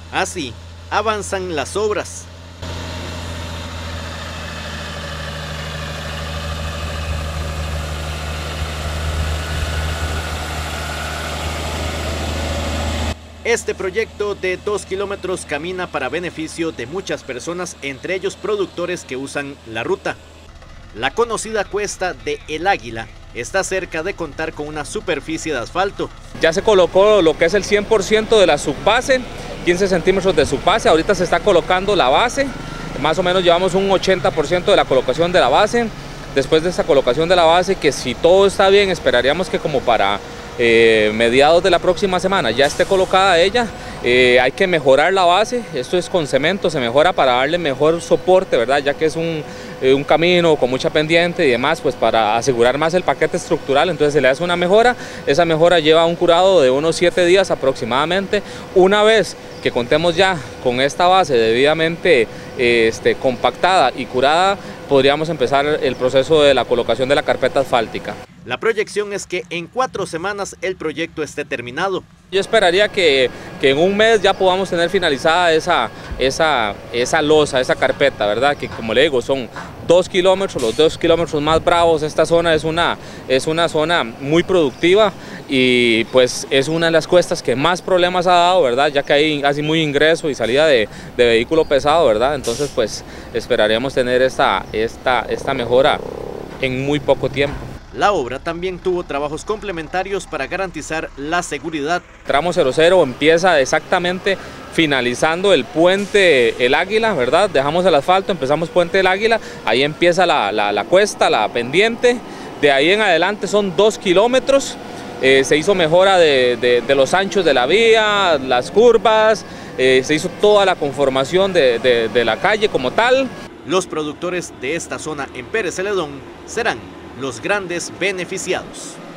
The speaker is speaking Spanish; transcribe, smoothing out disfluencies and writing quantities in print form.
Así avanzan las obras. Este proyecto de 2 kilómetros camina para beneficio de muchas personas, entre ellos productores que usan la ruta. La conocida cuesta de El Águila está cerca de contar con una superficie de asfalto. Ya se colocó lo que es el 100% de la subbase, 15 centímetros de subbase, ahorita se está colocando la base, más o menos llevamos un 80% de la colocación de la base. Después de esta colocación de la base, que si todo está bien, esperaríamos que como para mediados de la próxima semana ya esté colocada ella. Hay que mejorar la base, esto es con cemento, se mejora para darle mejor soporte, ¿verdad? Ya que es un camino con mucha pendiente y demás, pues para asegurar más el paquete estructural, entonces se le hace una mejora. Esa mejora lleva un curado de unos 7 días aproximadamente. Una vez que contemos ya con esta base debidamente compactada y curada, podríamos empezar el proceso de la colocación de la carpeta asfáltica. La proyección es que en 4 semanas el proyecto esté terminado. Yo esperaría que en un mes ya podamos tener finalizada esa losa, esa carpeta, ¿verdad? Que como le digo, son 2 kilómetros, los 2 kilómetros más bravos. Esta zona es una zona muy productiva y pues es una de las cuestas que más problemas ha dado, ¿verdad? Ya que hay casi muy ingreso y salida de vehículo pesado, ¿verdad? Entonces pues esperaríamos tener esta mejora en muy poco tiempo. La obra también tuvo trabajos complementarios para garantizar la seguridad. Tramo 00 empieza exactamente finalizando el puente El Águila, ¿verdad? Dejamos el asfalto, empezamos puente El Águila, ahí empieza la cuesta, la pendiente. De ahí en adelante son 2 kilómetros. Se hizo mejora de los anchos de la vía, las curvas, se hizo toda la conformación de la calle como tal. Los productores de esta zona en Pérez Celedón serán los grandes beneficiados.